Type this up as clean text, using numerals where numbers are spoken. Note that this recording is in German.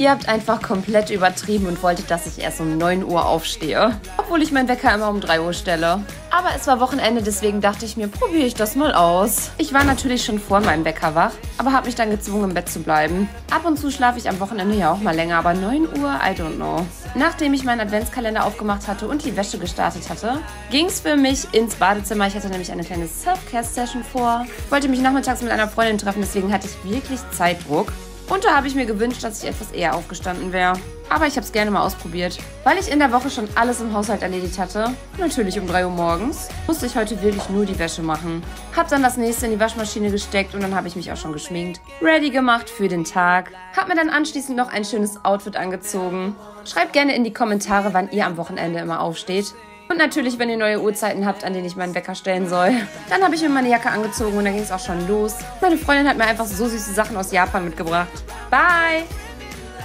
Ihr habt einfach komplett übertrieben und wolltet, dass ich erst um 9 Uhr aufstehe. Obwohl ich meinen Wecker immer um 3 Uhr stelle. Aber es war Wochenende, deswegen dachte ich mir, probiere ich das mal aus. Ich war natürlich schon vor meinem Wecker wach, aber habe mich dann gezwungen, im Bett zu bleiben. Ab und zu schlafe ich am Wochenende ja auch mal länger, aber 9 Uhr, I don't know. Nachdem ich meinen Adventskalender aufgemacht hatte und die Wäsche gestartet hatte, ging es für mich ins Badezimmer. Ich hatte nämlich eine kleine Self-Care-Session vor. Ich wollte mich nachmittags mit einer Freundin treffen, deswegen hatte ich wirklich Zeitdruck. Und da habe ich mir gewünscht, dass ich etwas eher aufgestanden wäre. Aber ich habe es gerne mal ausprobiert. Weil ich in der Woche schon alles im Haushalt erledigt hatte, natürlich um 3 Uhr morgens, musste ich heute wirklich nur die Wäsche machen. Hab dann das nächste in die Waschmaschine gesteckt und dann habe ich mich auch schon geschminkt. Ready gemacht für den Tag. Hab mir dann anschließend noch ein schönes Outfit angezogen. Schreibt gerne in die Kommentare, wann ihr am Wochenende immer aufsteht. Und natürlich, wenn ihr neue Uhrzeiten habt, an denen ich meinen Wecker stellen soll. Dann habe ich mir meine Jacke angezogen und dann ging es auch schon los. Meine Freundin hat mir einfach so süße Sachen aus Japan mitgebracht. Bye!